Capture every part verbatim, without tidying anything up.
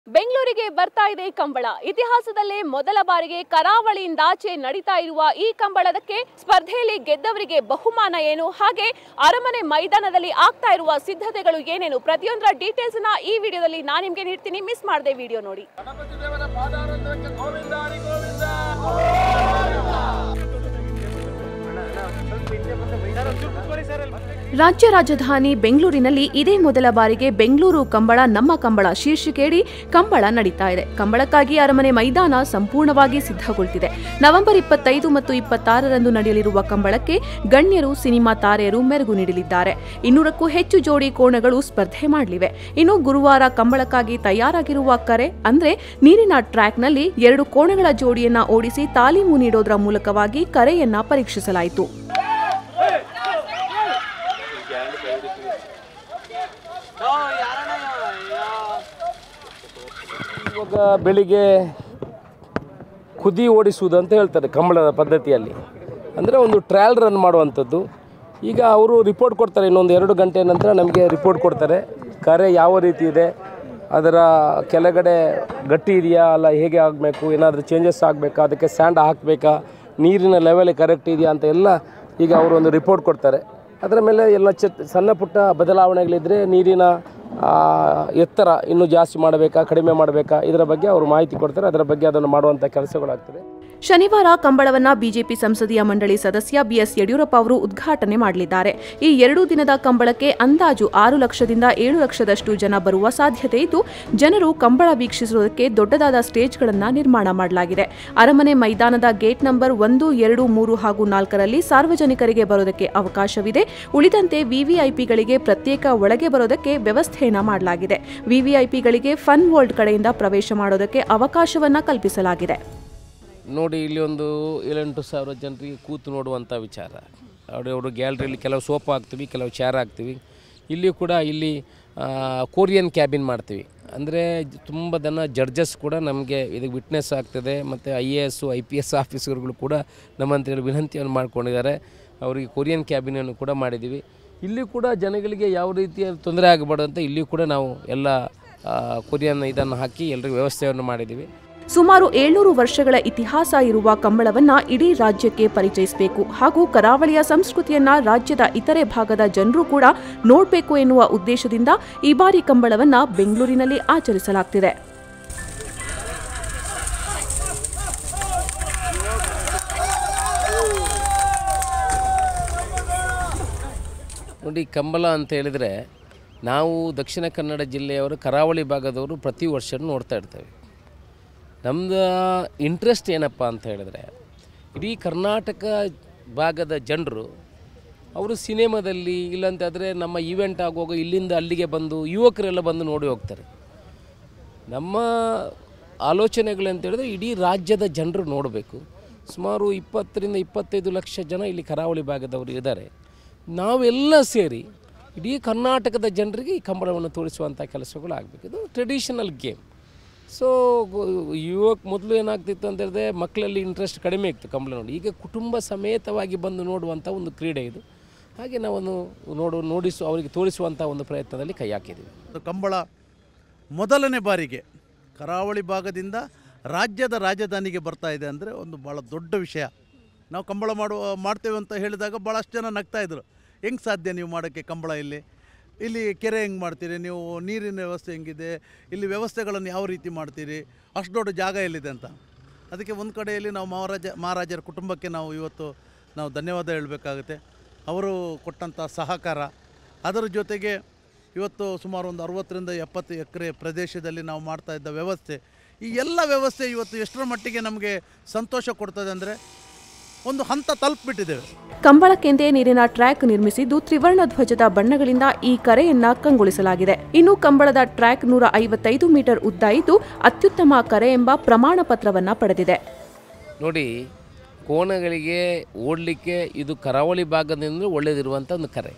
ಬೆಂಗಳೂರಿಗೆ ಬರ್ತಾ ಇದೆ ಕಂಬಳ. ಇತಿಹಾಸದಲ್ಲೇ ಮೊದಲ ಬಾರಿಗೆ ಕರಾವಳಿಯಿಂದಾಚೆ ನಡೀತಾ ಇರುವ ಈ ಕಂಬಳದಕ್ಕೆ ಸ್ಪರ್ಧೆಯಲ್ಲಿ ಗೆದ್ದವರಿಗೆ ಬಹುಮಾನ ಏನು, ಹಾಗೆ ಅರಮನೆ ಮೈದಾನದಲ್ಲಿ ಆಗ್ತಾ ಇರುವ ಸಿದ್ಧತೆಗಳು ಏನೇನು, ಪ್ರತಿಯೊಂದರ ಡೀಟೇಲ್ಸ್ ನ ಈ ವಿಡಿಯೋದಲ್ಲಿ ನಾನು ನಿಮಗೆ ನೀಡ್ತೀನಿ. ಮಿಸ್ ಮಾಡದೆ ವಿಡಿಯೋ ನೋಡಿ. ರಾಜ್ಯ ರಾಜಧಾನಿ ಬೆಂಗಳೂರಿನಲ್ಲಿ ಇದೇ ಮೊದಲ ಬಾರಿಗೆ ಬೆಂಗಳೂರು ಕಂಬಳ ನಮ್ಮ ಕಂಬಳ ಶೀರ್ಷಿಕೆಯಡಿ ಕಂಬಳ ನಡೀತಾ ಇದೆ. ಕಂಬಳಕ್ಕಾಗಿ ಅರಮನೆ ಮೈದಾನ ಸಂಪೂರ್ಣವಾಗಿ ಸಿದ್ಧಗೊಳ್ತಿದೆ. ನವೆಂಬರ್ ಇಪ್ಪತ್ತೈದು ಮತ್ತು ಇಪ್ಪತ್ತಾರರಂದು ನಡೆಯಲಿರುವ ಕಂಬಳಕ್ಕೆ ಗಣ್ಯರು, ಸಿನಿಮಾ ತಾರೆಯರು ಮೆರುಗು ನೀಡಲಿದ್ದಾರೆ. ಇನ್ನೂರಕ್ಕೂ ಹೆಚ್ಚು ಜೋಡಿ ಕೋಣಗಳು ಸ್ಪರ್ಧೆ ಮಾಡಲಿವೆ. ಇನ್ನು ಗುರುವಾರ ಕಂಬಳಕ್ಕಾಗಿ ತಯಾರಾಗಿರುವ ಕರೆ ಅಂದ್ರೆ ನೀರಿನ ಟ್ರ್ಯಾಕ್ನಲ್ಲಿ ಎರಡು ಕೋಣಗಳ ಜೋಡಿಯನ್ನ ಓಡಿಸಿ ತಾಲೀಮು ನೀಡೋದರ ಮೂಲಕವಾಗಿ ಕರೆಯನ್ನ ಪರೀಕ್ಷಿಸಲಾಯಿತು. ಇವಾಗ ಬೆಳಿಗ್ಗೆ ಕುದಿ ಓಡಿಸುವುದು ಅಂತ ಹೇಳ್ತಾರೆ ಕಂಬಳದ ಪದ್ಧತಿಯಲ್ಲಿ, ಅಂದರೆ ಒಂದು ಟ್ರಯಲ್ ರನ್ ಮಾಡುವಂಥದ್ದು. ಈಗ ಅವರು ರಿಪೋರ್ಟ್ ಕೊಡ್ತಾರೆ, ಇನ್ನೊಂದು ಎರಡು ಗಂಟೆ ನಂತರ ನಮಗೆ ರಿಪೋರ್ಟ್ ಕೊಡ್ತಾರೆ. ಕರೆ ಯಾವ ರೀತಿ ಇದೆ, ಅದರ ಕೆಳಗಡೆ ಗಟ್ಟಿ ಇದೆಯಾ ಅಲ್ಲ, ಹೇಗೆ ಆಗಬೇಕು, ಏನಾದರೂ ಚೇಂಜಸ್ ಆಗಬೇಕಾ, ಅದಕ್ಕೆ ಸ್ಯಾಂಡ್ ಹಾಕಬೇಕಾ, ನೀರಿನ ಲೆವೆಲ್ ಕರೆಕ್ಟ್ ಇದೆಯಾ ಅಂತ ಎಲ್ಲ ಈಗ ಅವರು ಒಂದು ರಿಪೋರ್ಟ್ ಕೊಡ್ತಾರೆ. ಅದರ ಮೇಲೆ ಎಲ್ಲ ಚ ಸಣ್ಣ ಪುಟ್ಟ ಬದಲಾವಣೆಗಳಿದ್ದರೆ ನೀರಿನ ಎತ್ತರ ಇನ್ನೂ ಜಾಸ್ತಿ ಮಾಡಬೇಕಾ, ಕಡಿಮೆ ಮಾಡಬೇಕಾ, ಇದರ ಬಗ್ಗೆ ಅವರು ಮಾಹಿತಿ ಕೊಡ್ತಾರೆ. ಅದರ ಬಗ್ಗೆ ಅದನ್ನು ಮಾಡುವಂಥ ಕೆಲಸಗಳಾಗ್ತದೆ. ಶನಿವಾರ ಕಂಬಳವನ್ನ ಬಿಜೆಪಿ ಸಂಸದೀಯ ಮಂಡಳಿ ಸದಸ್ಯ ಬಿಎಸ್ ಯಡಿಯೂರಪ್ಪ ಅವರು ಉದ್ಘಾಟನೆ ಮಾಡಲಿದ್ದಾರೆ. ಈ ಎರಡು ದಿನದ ಕಂಬಳಕ್ಕೆ ಅಂದಾಜು ಆರು ಲಕ್ಷದಿಂದ ಏಳು ಲಕ್ಷದಷ್ಟು ಜನ ಬರುವ ಸಾಧ್ಯತೆ ಇದ್ದು, ಜನರು ಕಂಬಳ ವೀಕ್ಷಿಸುವುದಕ್ಕೆ ದೊಡ್ಡದಾದ ಸ್ಟೇಜ್ಗಳನ್ನು ನಿರ್ಮಾಣ ಮಾಡಲಾಗಿದೆ. ಅರಮನೆ ಮೈದಾನದ ಗೇಟ್ ನಂಬರ್ ಒಂದು, ಎರಡು, ಮೂರು ಹಾಗೂ ನಾಲ್ಕರಲ್ಲಿ ಸಾರ್ವಜನಿಕರಿಗೆ ಬರೋದಕ್ಕೆ ಅವಕಾಶವಿದೆ. ಉಳಿದಂತೆ ವಿವಿಐಪಿಗಳಿಗೆ ಪ್ರತ್ಯೇಕ ಒಳಗೆ ಬರೋದಕ್ಕೆ ವ್ಯವಸ್ಥೆಯನ್ನ ಮಾಡಲಾಗಿದೆ. ವಿವಿಐಪಿಗಳಿಗೆ ಫನ್ ವರ್ಲ್ಡ್ ಕಡೆಯಿಂದ ಪ್ರವೇಶ ಮಾಡೋದಕ್ಕೆ ಅವಕಾಶವನ್ನ ಕಲ್ಪಿಸಲಾಗಿದೆ. ನೋಡಿ, ಇಲ್ಲಿ ಒಂದು ಏಳೆಂಟು ಸಾವಿರ ಜನರಿಗೆ ಕೂತು ನೋಡುವಂಥ ವಿಚಾರ. ಅವರು ಗ್ಯಾಲರಿಯಲ್ಲಿ ಕೆಲವು ಸೋಫಾ ಹಾಕ್ತೀವಿ, ಕೆಲವು ಚೇರ್ ಹಾಕ್ತೀವಿ. ಇಲ್ಲಿಯೂ ಕೂಡ ಇಲ್ಲಿ ಕೊರಿಯನ್ ಕ್ಯಾಬಿನ್ ಮಾಡ್ತೀವಿ. ಅಂದರೆ ತುಂಬ ಜನ ಜಡ್ಜಸ್ ಕೂಡ ನಮಗೆ ಇದಕ್ಕೆ ವಿಟ್ನೆಸ್ ಆಗ್ತದೆ. ಮತ್ತು I A S I P S ಆಫೀಸರ್ಗಳು ಕೂಡ ನಮ್ಮಂತೇಳಿ ವಿನಂತಿಯನ್ನು ಮಾಡ್ಕೊಂಡಿದ್ದಾರೆ. ಅವರಿಗೆ ಕೊರಿಯನ್ ಕ್ಯಾಬಿನನ್ನು ಕೂಡ ಮಾಡಿದ್ದೀವಿ. ಇಲ್ಲಿ ಕೂಡ ಜನಗಳಿಗೆ ಯಾವ ರೀತಿಯ ತೊಂದರೆ ಆಗಬಾರ್ದು ಅಂತ ಇಲ್ಲಿಯೂ ಕೂಡ ನಾವು ಎಲ್ಲ ಕೊರಿಯನ್ ಇದನ್ನು ಹಾಕಿ ಎಲ್ಲರಿಗೂ ವ್ಯವಸ್ಥೆಯನ್ನು ಮಾಡಿದ್ದೀವಿ. ಸುಮಾರು ಏಳ್ನೂರು ವರ್ಷಗಳ ಇತಿಹಾಸ ಇರುವ ಕಂಬಳವನ್ನ ಇಡೀ ರಾಜ್ಯಕ್ಕೆ ಪರಿಚಯಿಸಬೇಕು ಹಾಗೂ ಕರಾವಳಿಯ ಸಂಸ್ಕೃತಿಯನ್ನ ರಾಜ್ಯದ ಇತರೆ ಭಾಗದ ಜನರು ಕೂಡ ನೋಡಬೇಕು ಎನ್ನುವ ಉದ್ದೇಶದಿಂದ ಈ ಬಾರಿ ಕಂಬಳವನ್ನ ಬೆಂಗಳೂರಿನಲ್ಲಿ ಆಚರಿಸಲಾಗುತ್ತಿದೆ. ನೋಡಿ, ಕಂಬಳ ಅಂತ ಹೇಳಿದರೆ ನಾವು ದಕ್ಷಿಣ ಕನ್ನಡ ಜಿಲ್ಲೆಯವರು, ಕರಾವಳಿ ಭಾಗದವರು ಪ್ರತಿ ವರ್ಷ ನೋಡ್ತಾ ಇರ್ತೇವೆ. ನಮ್ಮದು ಇಂಟ್ರೆಸ್ಟ್ ಏನಪ್ಪ ಅಂತ ಹೇಳಿದ್ರೆ, ಇಡೀ ಕರ್ನಾಟಕ ಭಾಗದ ಜನರು ಅವರು ಸಿನಿಮಾದಲ್ಲಿ ಇಲ್ಲಂತಾದರೆ ನಮ್ಮ ಈವೆಂಟ್ ಆಗುವಾಗ ಇಲ್ಲಿಂದ ಅಲ್ಲಿಗೆ ಬಂದು ಯುವಕರೆಲ್ಲ ಬಂದು ನೋಡಿ ಹೋಗ್ತಾರೆ. ನಮ್ಮ ಆಲೋಚನೆಗಳಂತ ಹೇಳಿದ್ರೆ ಇಡೀ ರಾಜ್ಯದ ಜನರು ನೋಡಬೇಕು. ಸುಮಾರು ಇಪ್ಪತ್ತರಿಂದ ಇಪ್ಪತ್ತೈದು ಲಕ್ಷ ಜನ ಇಲ್ಲಿ ಕರಾವಳಿ ಭಾಗದವರು ಇದ್ದಾರೆ. ನಾವೆಲ್ಲ ಸೇರಿ ಇಡೀ ಕರ್ನಾಟಕದ ಜನರಿಗೆ ಈ ಕಂಬಳವನ್ನು ತೋರಿಸುವಂಥ ಕೆಲಸಗಳು ಆಗಬೇಕು. ಇದು ಟ್ರೆಡಿಷನಲ್ ಗೇಮ್. ಸೊ ಯುವಕ ಮೊದಲು ಏನಾಗ್ತಿತ್ತು ಅಂತ ಹೇಳಿದ್ರೆ ಮಕ್ಕಳಲ್ಲಿ ಇಂಟ್ರೆಸ್ಟ್ ಕಡಿಮೆ ಇತ್ತು ಕಂಬಳ ನೋಡಿ. ಈಗ ಕುಟುಂಬ ಸಮೇತವಾಗಿ ಬಂದು ನೋಡುವಂಥ ಒಂದು ಕ್ರೀಡೆ ಇದು. ಹಾಗೆ ನಾವನ್ನು ನೋಡು ನೋಡಿಸು ಅವರಿಗೆ ತೋರಿಸುವಂಥ ಒಂದು ಪ್ರಯತ್ನದಲ್ಲಿ ಕೈ ಹಾಕಿದ್ದೀವಿ. ಕಂಬಳ ಮೊದಲನೇ ಬಾರಿಗೆ ಕರಾವಳಿ ಭಾಗದಿಂದ ರಾಜ್ಯದ ರಾಜಧಾನಿಗೆ ಬರ್ತಾ ಇದೆ ಅಂದರೆ ಒಂದು ಭಾಳ ದೊಡ್ಡ ವಿಷಯ. ನಾವು ಕಂಬಳ ಮಾಡುವ ಮಾಡ್ತೇವೆ ಅಂತ ಹೇಳಿದಾಗ ಭಾಳಷ್ಟು ಜನ ನಗ್ತಾಯಿದ್ರು. ಹೆಂಗೆ ಸಾಧ್ಯ ನೀವು ಮಾಡೋಕ್ಕೆ ಕಂಬಳ ಇಲ್ಲಿ ಇಲ್ಲಿ ಕೆರೆ ಹೆಂಗೆ ಮಾಡ್ತೀರಿ ನೀವು, ನೀರಿನ ವ್ಯವಸ್ಥೆ ಹೆಂಗಿದೆ, ಇಲ್ಲಿ ವ್ಯವಸ್ಥೆಗಳನ್ನು ಯಾವ ರೀತಿ ಮಾಡ್ತೀರಿ, ಅಷ್ಟು ದೊಡ್ಡ ಜಾಗ ಎಲ್ಲಿದೆ ಅಂತ. ಅದಕ್ಕೆ ಒಂದು ಕಡೆಯಲ್ಲಿ ನಾವು ಮಹಾರಾಜ ಮಹಾರಾಜರ ಕುಟುಂಬಕ್ಕೆ ನಾವು ಇವತ್ತು ನಾವು ಧನ್ಯವಾದ ಹೇಳಬೇಕಾಗುತ್ತೆ. ಅವರು ಕೊಟ್ಟಂಥ ಸಹಕಾರ, ಅದರ ಜೊತೆಗೆ ಇವತ್ತು ಸುಮಾರು ಒಂದು ಅರುವತ್ತರಿಂದ ಎಪ್ಪತ್ತು ಎಕರೆ ಪ್ರದೇಶದಲ್ಲಿ ನಾವು ಮಾಡ್ತಾ ಇದ್ದ ವ್ಯವಸ್ಥೆ, ಈ ಎಲ್ಲ ವ್ಯವಸ್ಥೆ ಇವತ್ತು ಎಷ್ಟರ ಮಟ್ಟಿಗೆ ನಮಗೆ ಸಂತೋಷ ಕೊಡ್ತದೆ ಅಂದರೆ ಒಂದು ಹಂತ ತಲುಪಿಬಿಟ್ಟಿದ್ದೇವೆ. ಕಂಬಳಕ್ಕೆಂದೇ ನೀರಿನ ಟ್ರ್ಯಾಕ್ ನಿರ್ಮಿಸಿದ್ದು ತ್ರಿವರ್ಣ ಧ್ವಜದ ಬಣ್ಣಗಳಿಂದ ಈ ಕರೆಯನ್ನ ಕಂಗೊಳಿಸಲಾಗಿದೆ. ಇನ್ನು ಕಂಬಳದ ಟ್ರ್ಯಾಕ್ ನೂರ ಐವತ್ತೈದು ಮೀಟರ್ ಉದ್ದ ಇದ್ದು ಅತ್ಯುತ್ತಮ ಕರೆ ಎಂಬ ಪ್ರಮಾಣ ಪತ್ರವನ್ನ ಪಡೆದಿದೆ. ನೋಡಿ, ಕೋಣಗಳಿಗೆ ಓಡಲಿಕ್ಕೆ ಇದು ಕರಾವಳಿ ಭಾಗದಿಂದ ಒಳ್ಳೆಯದಿರುವಂಥ ಒಂದು ಕರೆ.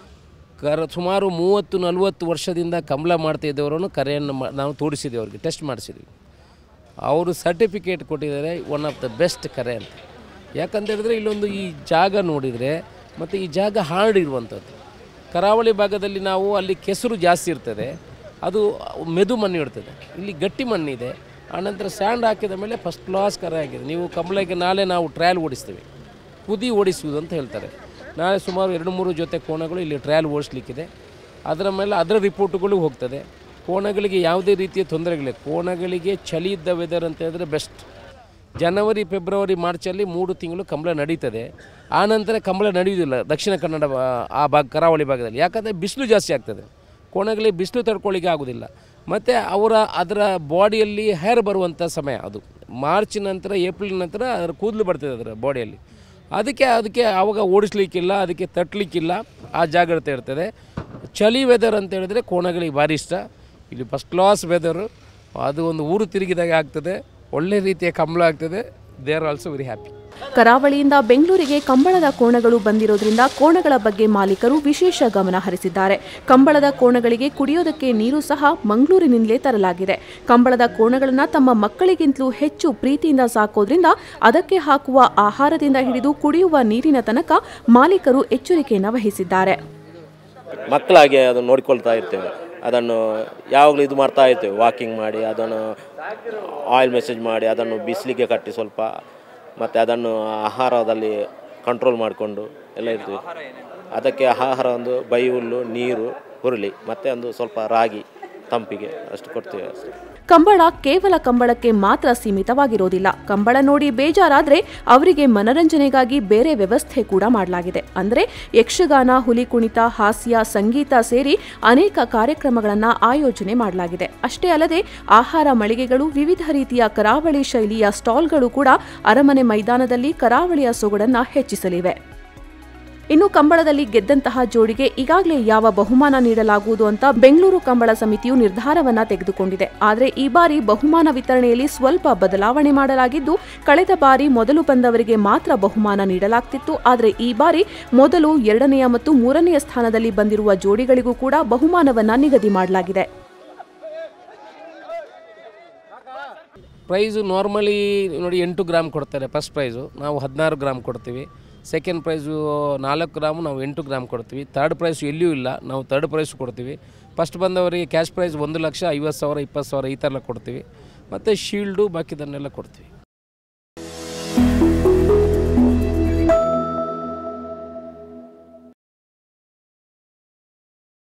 ಕರ ಸುಮಾರು ಮೂವತ್ತು ನಲವತ್ತು ವರ್ಷದಿಂದ ಕಂಬಳ ಮಾಡ್ತಾ ಇದ್ದವರನ್ನು ಕರೆಯನ್ನು ನಾವು ತೋರಿಸಿದ್ವಿ, ಅವ್ರಿಗೆ ಟೆಸ್ಟ್ ಮಾಡಿಸಿದ್ವಿ. ಅವರು ಸರ್ಟಿಫಿಕೇಟ್ ಕೊಟ್ಟಿದ್ದಾರೆ ಒನ್ ಆಫ್ ದ ಬೆಸ್ಟ್ ಕರೆ ಅಂತ. ಯಾಕಂತ ಹೇಳಿದ್ರೆ ಇಲ್ಲೊಂದು ಈ ಜಾಗ ನೋಡಿದರೆ ಮತ್ತು ಈ ಜಾಗ ಹಾರ್ಡ್ ಇರುವಂಥದ್ದು. ಕರಾವಳಿ ಭಾಗದಲ್ಲಿ ನಾವು ಅಲ್ಲಿ ಕೆಸರು ಜಾಸ್ತಿ ಇರ್ತದೆ, ಅದು ಮೆದು ಮಣ್ಣು ಇಡ್ತದೆ. ಇಲ್ಲಿ ಗಟ್ಟಿ ಮಣ್ಣಿದೆ, ಆನಂತರ ಸ್ಯಾಂಡ್ ಹಾಕಿದ ಮೇಲೆ ಫಸ್ಟ್ ಕ್ಲಾಸ್ ಕರೆ ಆಗಿದೆ. ನೀವು ಕಂಬಳಕ್ಕೆ ನಾಳೆ ನಾವು ಟ್ರಯಲ್ ಓಡಿಸ್ತೀವಿ, ಕುದಿ ಓಡಿಸುವುದು ಅಂತ ಹೇಳ್ತಾರೆ. ನಾಳೆ ಸುಮಾರು ಎರಡು ಮೂರು ಜೊತೆ ಕೋಣಗಳು ಇಲ್ಲಿ ಟ್ರಯಲ್ ಓಡಿಸ್ಲಿಕ್ಕಿದೆ. ಅದರ ಮೇಲೆ ಅದರ ರಿಪೋರ್ಟುಗಳು ಹೋಗ್ತದೆ. ಕೋಣಗಳಿಗೆ ಯಾವುದೇ ರೀತಿಯ ತೊಂದರೆಗಳಿಲ್ಲ. ಕೋಣಗಳಿಗೆ ಚಳಿ ಇದ್ದ ವೆದರ್ ಅಂತ ಹೇಳಿದ್ರೆ ಬೆಸ್ಟ್. ಜನವರಿ ಫೆಬ್ರವರಿ ಮಾರ್ಚಲ್ಲಿ ಮೂರು ತಿಂಗಳು ಕಂಬಳ ನಡೀತದೆ. ಆನಂತರ ಕಂಬಳ ನಡೆಯುವುದಿಲ್ಲ ದಕ್ಷಿಣ ಕನ್ನಡ ಆ ಭಾಗ ಕರಾವಳಿ ಭಾಗದಲ್ಲಿ, ಯಾಕಂದರೆ ಬಿಸಿಲು ಜಾಸ್ತಿ ಆಗ್ತದೆ. ಕೋಣಗಳಿಗೆ ಬಿಸಿಲು ತಡ್ಕೊಳ್ಳಿಕ್ಕೆ ಆಗೋದಿಲ್ಲ. ಮತ್ತು ಅವರ ಅದರ ಬಾಡಿಯಲ್ಲಿ ಹೇರ್ ಬರುವಂಥ ಸಮಯ ಅದು ಮಾರ್ಚ್ ನಂತರ ಏಪ್ರಿಲ್ ನಂತರ ಅದರ ಕೂದಲು ಬರ್ತದೆ ಅದರ ಬಾಡಿಯಲ್ಲಿ. ಅದಕ್ಕೆ ಅದಕ್ಕೆ ಆವಾಗ ಓಡಿಸ್ಲಿಕ್ಕಿಲ್ಲ, ಅದಕ್ಕೆ ತಟ್ಟಲಿಕ್ಕಿಲ್ಲ, ಆ ಜಾಗ್ರತೆ ಇರ್ತದೆ. ಚಳಿ ವೆದರ್ ಅಂತ ಹೇಳಿದ್ರೆ ಕೋಣಗಳಿಗೆ ಭಾರಿ ಇಷ್ಟ. ಇಲ್ಲಿ ಫಸ್ಟ್ ಕ್ಲಾಸ್ ವೆದರು, ಅದು ಒಂದು ಊರು ತಿರುಗಿದಾಗ ಆಗ್ತದೆ, ಒಳ್ಳೆ ರೀತಿಯ ಕಂಬಳ ಆಗ್ತದೆ. They are also very happy. ಕರಾವಳಿಯಿಂದ ಬೆಂಗಳೂರಿಗೆ ಕಂಬಳದ ಕೋಣಗಳು ಬಂದಿರೋದ್ರಿಂದ ಕೋಣಗಳ ಬಗ್ಗೆ ಮಾಲೀಕರು ವಿಶೇಷ ಗಮನ ಹರಿಸಿದ್ದಾರೆ. ಕಂಬಳದ ಕೋಣಗಳಿಗೆ ಕುಡಿಯೋದಕ್ಕೆ ನೀರು ಸಹ ಮಂಗಳೂರಿನಿಂದಲೇ ತರಲಾಗಿದೆ. ಕಂಬಳದ ಕೋಣಗಳನ್ನು ತಮ್ಮ ಮಕ್ಕಳಿಗಿಂತಲೂ ಹೆಚ್ಚು ಪ್ರೀತಿಯಿಂದ ಸಾಕೋದ್ರಿಂದ ಅದಕ್ಕೆ ಹಾಕುವ ಆಹಾರದಿಂದ ಹಿಡಿದು ಕುಡಿಯುವ ನೀರಿನ ತನಕ ಮಾಲೀಕರು ಎಚ್ಚರಿಕೆಯನ್ನು ವಹಿಸಿದ್ದಾರೆ. ಮಕ್ಕಳಾಗಿ ಅದನ್ನು ನೋಡಿಕೊಳ್ತಾ ಇರ್ತೇವೆ. ಅದನ್ನು ಯಾವಾಗಲೂ ಇದು ಮಾಡ್ತಾ ಇರ್ತೇವೆ, ವಾಕಿಂಗ್ ಮಾಡಿ ಅದನ್ನು ಆಯಿಲ್ ಮೆಸೇಜ್ ಮಾಡಿ ಅದನ್ನು ಬಿಸಿಲಿಗೆ ಕಟ್ಟಿ ಸ್ವಲ್ಪ, ಮತ್ತು ಅದನ್ನು ಆಹಾರದಲ್ಲಿ ಕಂಟ್ರೋಲ್ ಮಾಡಿಕೊಂಡು ಎಲ್ಲ ಇರ್ತೀವಿ. ಅದಕ್ಕೆ ಆಹಾರ ಒಂದು ಬೈ ಹುಲ್ಲು, ನೀರು, ಹುರುಳಿ ಮತ್ತು ಒಂದು ಸ್ವಲ್ಪ ರಾಗಿ ತಂಪಿಗೆ ಅಷ್ಟು ಕೊಡ್ತೀವಿ ಅಷ್ಟೇ. ಕಂಬಳ ಕೇವಲ ಕಂಬಳಕ್ಕೆ ಮಾತ್ರ ಸೀಮಿತವಾಗಿರೋದಿಲ್ಲ. ಕಂಬಳ ನೋಡಿ ಬೇಜಾರಾದ್ರೆ ಅವರಿಗೆ ಮನರಂಜನೆಗಾಗಿ ಬೇರೆ ವ್ಯವಸ್ಥೆ ಕೂಡ ಮಾಡಲಾಗಿದೆ. ಅಂದರೆ ಯಕ್ಷಗಾನ, ಹುಲಿ ಕುಣಿತ, ಹಾಸ್ಯ, ಸಂಗೀತ ಸೇರಿ ಅನೇಕ ಕಾರ್ಯಕ್ರಮಗಳನ್ನು ಆಯೋಜನೆ ಮಾಡಲಾಗಿದೆ. ಅಷ್ಟೇ ಅಲ್ಲದೆ ಆಹಾರ ಮಳಿಗೆಗಳು, ವಿವಿಧ ರೀತಿಯ ಕರಾವಳಿ ಶೈಲಿಯ ಸ್ಟಾಲ್ಗಳು ಕೂಡ ಅರಮನೆ ಮೈದಾನದಲ್ಲಿ ಕರಾವಳಿಯ ಸೊಗಡನ್ನು ಹೆಚ್ಚಿಸಲಿವೆ. ಇನ್ನು ಕಂಬಳದಲ್ಲಿ ಗೆದ್ದಂತಹ ಜೋಡಿಗೆ ಈಗಾಗಲೇ ಯಾವ ಬಹುಮಾನ ನೀಡಲಾಗುವುದು ಅಂತ ಬೆಂಗಳೂರು ಕಂಬಳ ಸಮಿತಿಯು ನಿರ್ಧಾರವನ್ನ ತೆಗೆದುಕೊಂಡಿದೆ. ಆದರೆ ಈ ಬಾರಿ ಬಹುಮಾನ ವಿತರಣೆಯಲ್ಲಿ ಸ್ವಲ್ಪ ಬದಲಾವಣೆ ಮಾಡಲಾಗಿದ್ದು, ಕಳೆದ ಬಾರಿ ಮೊದಲು ಬಂದವರಿಗೆ ಮಾತ್ರ ಬಹುಮಾನ ನೀಡಲಾಗ್ತಿತ್ತು. ಆದರೆ ಈ ಬಾರಿ ಮೊದಲು, ಎರಡನೆಯ ಮತ್ತು ಮೂರನೆಯ ಸ್ಥಾನದಲ್ಲಿ ಬಂದಿರುವ ಜೋಡಿಗಳಿಗೂ ಕೂಡ ಬಹುಮಾನವನ್ನ ನಿಗದಿ ಮಾಡಲಾಗಿದೆ. ಪ್ರೈಸು ನಾರ್ಮಲಿ ನೋಡಿ ಎಂಟು ಗ್ರಾಮ್ ಕೊಡ್ತಾರೆ ಫಸ್ಟ್ ಪ್ರೈಸು, ನಾವು ಹದಿನಾರು ಗ್ರಾಮ್ ಕೊಡ್ತೀವಿ. ಸೆಕೆಂಡ್ ಪ್ರೈಸು ನಾಲ್ಕು ಗ್ರಾಮು, ನಾವು ಎಂಟು ಗ್ರಾಮ್ ಕೊಡ್ತೀವಿ. ತರ್ಡ್ ಪ್ರೈಸು ಎಲ್ಲಿಯೂ ಇಲ್ಲ, ನಾವು ತರ್ಡ್ ಪ್ರೈಸು ಕೊಡ್ತೀವಿ. ಫಸ್ಟ್ ಬಂದವರಿಗೆ ಕ್ಯಾಶ್ ಪ್ರೈಸ್ ಒಂದು ಲಕ್ಷ ಐವತ್ತು ಸಾವಿರ ಇಪ್ಪತ್ತು ಸಾವಿರ ಈ ಥರ ಕೊಡ್ತೀವಿ. ಮತ್ತು ಶೀಲ್ಡು ಬಾಕಿದನ್ನೆಲ್ಲ ಕೊಡ್ತೀವಿ.